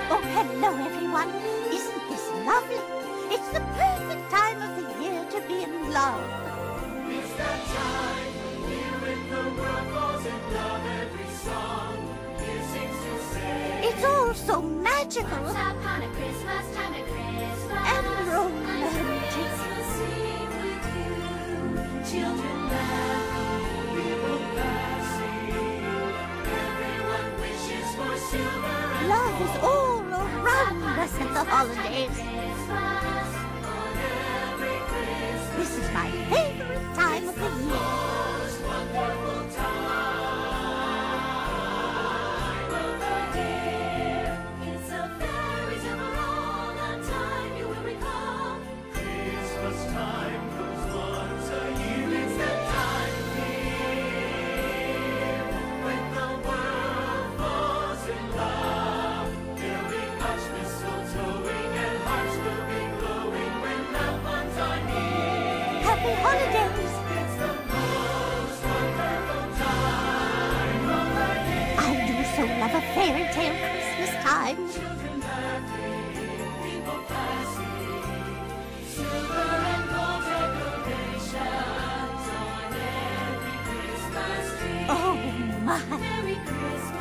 Oh, hello, everyone. Isn't this lovely? It's the perfect time of the year to be in love. It's that time of year when the world falls in love. Every song here seems to say It's all so magical Once upon a Christmas time at Christmas. and romantic. Christmas Eve with you. Children laugh, people passing. Everyone wishes for silver and Love is all around us at the holidays. Christmas. on every Christmas. This is my favorite time of the year. Most wonderful time of the year. It's a very simple time you will recall. Christmas time comes once a year. It's that time of year when the world falls in love. There'll be much mistletoeing and hearts will be glowing when loved ones are near. Happy holidays. It's the most wonderful time of the year. I do so love a fairy tale Christmas time. Children laughing, people passing, silver and gold decorations on every Christmas tree. Oh, my. Merry Christmas.